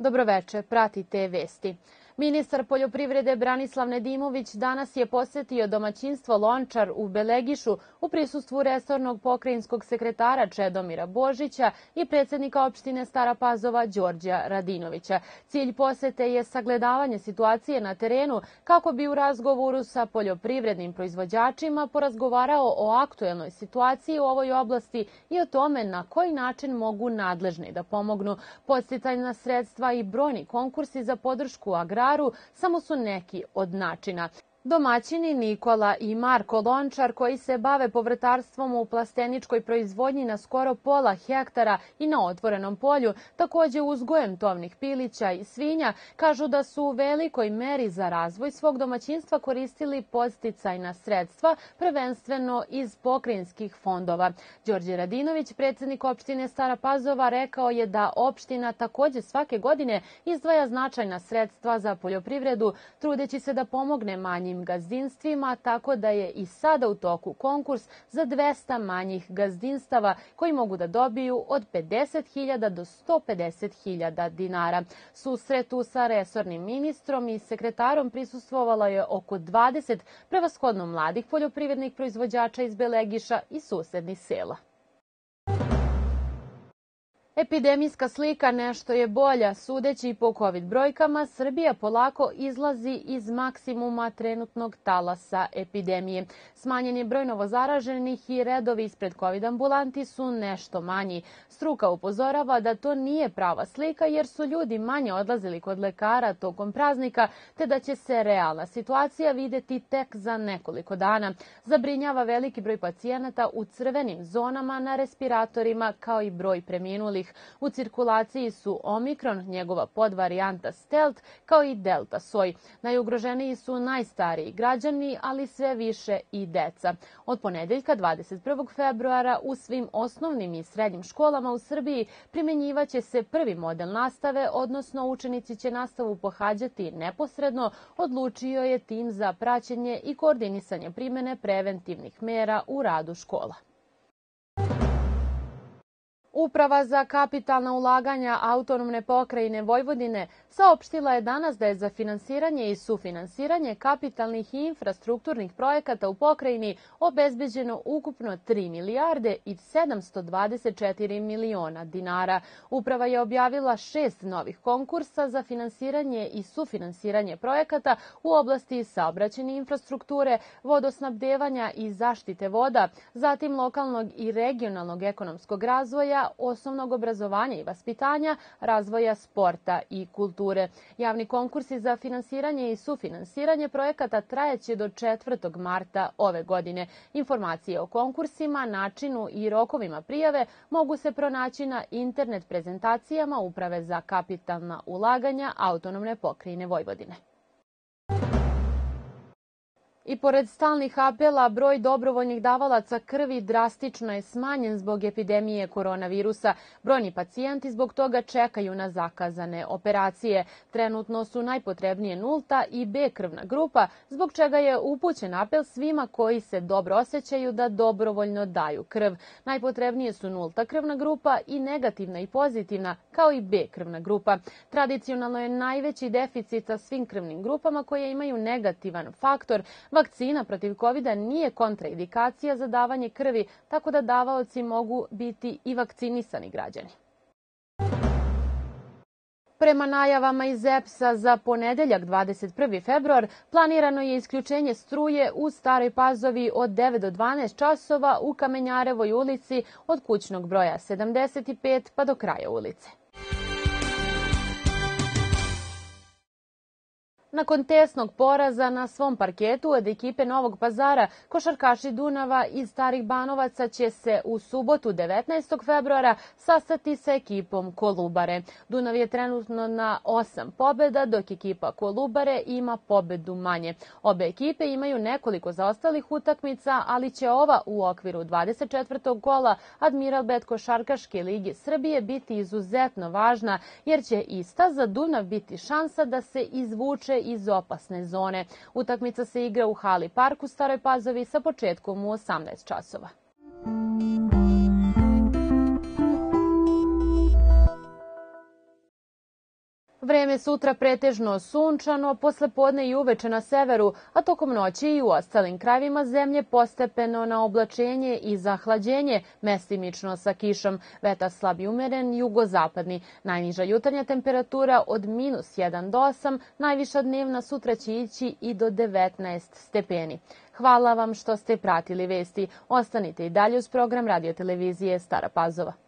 Dobroveče, pratite vesti. Ministar poljoprivrede Branislav Nedimović danas je posetio domaćinstvo Lončar u Belegišu u prisustvu resornog pokrajinskog sekretara Čedomira Božića i predsjednika opštine Stara Pazova Đorđa Radinovića. Cilj posete je sagledavanje situacije na terenu kako bi u razgovoru sa poljoprivrednim proizvođačima porazgovarao o aktuelnoj situaciji u ovoj oblasti i o tome na koji način mogu nadležni da pomognu. Podsticajna sredstva i brojni konkursi za podršku agraru samo su neki od načina. Domaćini Nikola i Marko Lončar, koji se bave povrtarstvom u plasteničkoj proizvodnji na skoro pola hektara i na otvorenom polju, takođe uzgojem tovnih pilića i svinja, kažu da su u velikoj meri za razvoj svog domaćinstva koristili podsticajna sredstva, prvenstveno iz pokrajinskih fondova. Đorđe Radinović, predsjednik opštine Stara Pazova, rekao je da opština takođe svake godine izdvaja značajna sredstva za poljoprivredu, trudeći se da pomogne manjim gazdinstvima, tako da je i sada u toku konkurs za 200 manjih gazdinstava koji mogu da dobiju od 50.000 do 150.000 dinara. Susretu sa resornim ministrom i sekretarom prisustvovalo je oko 20 prevashodno mladih poljoprivrednih proizvođača iz Belegiša i susednih sela. Epidemijska slika nešto je bolja. Sudeći po COVID brojkama, Srbija polako izlazi iz maksimuma trenutnog talasa epidemije. Smanjen je broj novozaraženih i redovi ispred COVID ambulanti su nešto manji. Struka upozorava da to nije prava slika jer su ljudi manje odlazili kod lekara tokom praznika, te da će se realna situacija videti tek za nekoliko dana. Zabrinjava veliki broj pacijenata u crvenim zonama na respiratorima kao i broj preminulih. U cirkulaciji su Omikron, njegova podvarijanta Stealth, kao i Delta soj. Najugroženiji su najstariji građani, ali sve više i deca. Od ponedeljka 21. februara u svim osnovnim i srednjim školama u Srbiji primenjivaće se prvi model nastave, odnosno učenici će nastavu pohađati neposredno, odlučio je tim za praćenje i koordinisanje primene preventivnih mera u radu škola. Uprava za kapitalna ulaganja Autonomne pokrajine Vojvodine saopštila je danas da je za finansiranje i sufinansiranje kapitalnih i infrastrukturnih projekata u pokrajini obezbeđeno ukupno 3 milijarde i 724 miliona dinara. Uprava je objavila 6 novih konkursa za finansiranje i sufinansiranje projekata u oblasti saobraćajne infrastrukture, vodosnabdevanja i zaštite voda, zatim lokalnog i regionalnog ekonomskog razvoja, osnovnog obrazovanja i vaspitanja, razvoja sporta i kulture. Javni konkursi za finansiranje i sufinansiranje projekata trajaće do 4. marta ove godine. Informacije o konkursima, načinu i rokovima prijave mogu se pronaći na internet prezentacijama Uprave za kapitalna ulaganja Autonomne pokrajine Vojvodine. I pored stalnih apela, broj dobrovoljnih davalaca krvi drastično je smanjen zbog epidemije koronavirusa. Brojni pacijenti zbog toga čekaju na zakazane operacije. Trenutno su najpotrebnije nulta i B krvna grupa, zbog čega je upućen apel svima koji se dobro osjećaju da dobrovoljno daju krv. Najpotrebnije su nulta krvna grupa i negativna i pozitivna, kao i B krvna grupa. Tradicionalno je najveći deficit sa svim krvnim grupama koje imaju negativan faktor. Vakcina protiv COVID-a nije kontraindikacija za davanje krvi, tako da davaoci mogu biti i vakcinisani građani. Prema najavama iz EPS-a za ponedeljak 21. februar planirano je isključenje struje u Staroj Pazovi od 9 do 12 časova u Kamenjarevoj ulici od kućnog broja 75 pa do kraja ulice. Nakon tesnog poraza na svom parketu od ekipe Novog Pazara, košarkaši Dunava iz Starih Banovaca će se u subotu 19. februara sastati sa ekipom Kolubare. Dunav je trenutno na 8 pobjeda, dok ekipa Kolubare ima pobedu manje. Obe ekipe imaju nekoliko zaostalih utakmica, ali će ova u okviru 24. kola Admiralbet košarkaške lige Srbije biti izuzetno važna, jer će ista za Dunav biti šansa da se izvuče iz opasne zone. Utakmica se igra u Hali Park u Staroj Pazovi sa početkom u 18 časova. Vreme sutra pretežno sunčano, posle podne i uveče na severu, a tokom noći i u ostalim krajevima zemlje postepeno na oblačenje i zahlađenje, mestimično sa kišom, vetar slab i umeren, jugozapadni. Najniža jutarnja temperatura od -1 do 8, najviša dnevna sutra će ići i do 19 stepeni. Hvala vam što ste pratili vesti. Ostanite i dalje uz program Radio televizije Stara Pazova.